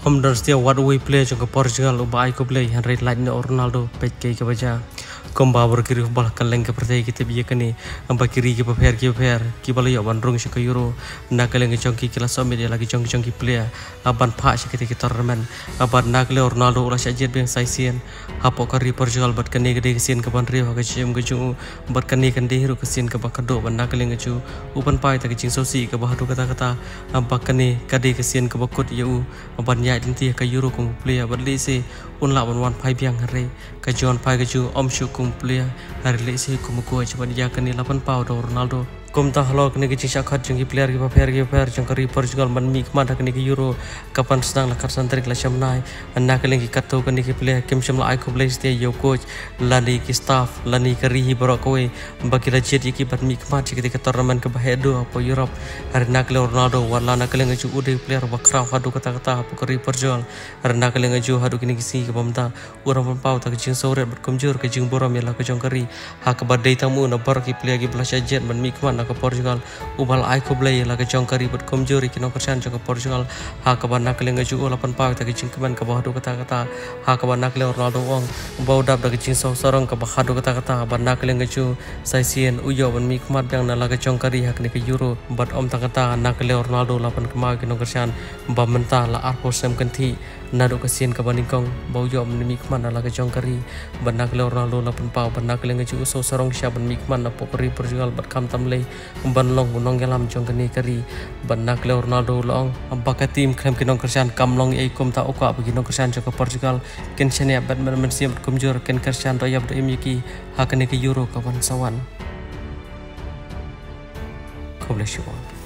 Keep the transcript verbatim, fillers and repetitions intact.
Om dan setiap what we play jangka Portugal uba ai ko play Henry Lain Ronaldo pet ke ke baca komba berkiri bal kaleng ke pertai kita biya kini amba kiri ke paper ke paper ki bal yo ban rong ke euro na kaleng jangki kelas media lagi jangki jangki player aban pa kita kita tournament aban na kale Ronaldo ulah sajet beng saisian hapo kari Portugal bat kani gede kesien ke ban rio ke cem ke ju bat kani kan di hero kesien ke bakado ban na kaleng ju upan pai ta ke jing sosi ke bahadu kata-kata amba kani kade kesien ke bakut yu aban ya dinti ke euro kung player bat lisi un la ban wan pai biang hare ke jon pai ke ju om shu kung player hari lisi kung ko coba dia kani lapan pau do Ronaldo kum tah lo kini ke cicak khat jengki player ke paper ke paper jengkari Portugal man mik man kini ke euro kapan sedang lakar santrik la chamnai anna kali ke kato kini ke player kim cham la ai ko play stia yo coach lani ke staff lani ke rihi borok kowe bagi la jet ki bat mik man ketika tournament ke bahedo apa Europe hari nak Ronaldo wala nak kali ngeju ude player bakra hadu kata-kata apa kari Portugal hari nak kali ngeju hadu kini ke si ke pamta urang pau tak jing sore bat komjur ke jing borom la ke jongkari ha ke badai tamu na bar ki player ke belas jet man mik man ke Portugal ubal ai ko blay la ke jongkari bat komjuri kino persen ke Portugal ha ke ban nak le ngaju lapan pau ta ke jingkeman ke bahadu kata-kata ha ke ban nak le Ronaldo wong bau dap da ke jing sorong ke bahadu kata-kata ban nak le ngaju saisien uyo ban mikmat yang na la ke jongkari ha ke euro bat om ta kata nak le Ronaldo lapan ke ma kino persen ba mentah la arpo sem kenti nado kesien ke baningkong bau yo ban mikmat na la ke jongkari ban nak le Ronaldo lapan pau ban nak le ngaju so sorong sya ban mikmat na pokori Portugal bat kam tamle ban long nong gelam jong kani kari ban nak le Ronaldo long ambaka tim krem kinong kersan kam long ei kom ta okwa bagi nong kersan jong Portugal ken chania bat men siam komjur ken kersan royab do imiki hakane ke euro kawan sawan. God bless you all.